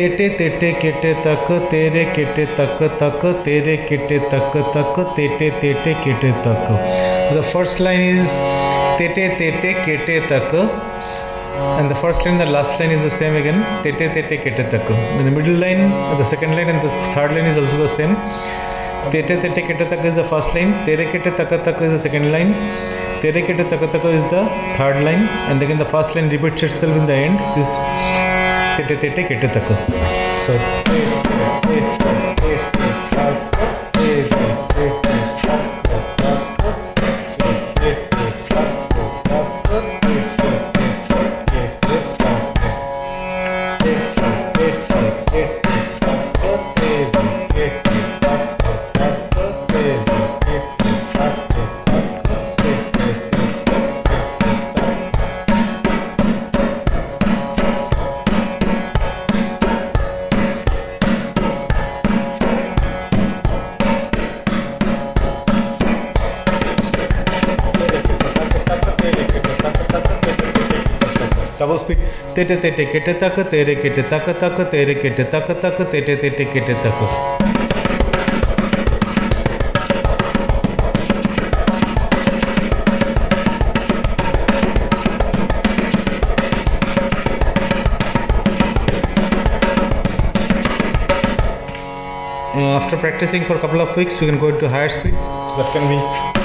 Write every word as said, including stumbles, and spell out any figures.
केटे तेटे केटे तक तेरे केटे तक तक तेरे केटे तक तक तेटे तेटे केटे तक. The first line is tete tete kete tak, and the first line, the last line is the same again, tete tete kete tak. In the middle line, the second line and the third line is also the same. Tete tete kete tak is the first line, tere kete tak tak is the second line, tere kete tak tak is the third line, and again the first line repeats itself in the end. This tete tete kete tak. So double speed. Tete tete kete tak, tere kete tak tak, tere kete tak tak, tete tete kete tak. After practicing for a couple of weeks, we can go into higher speed. That can be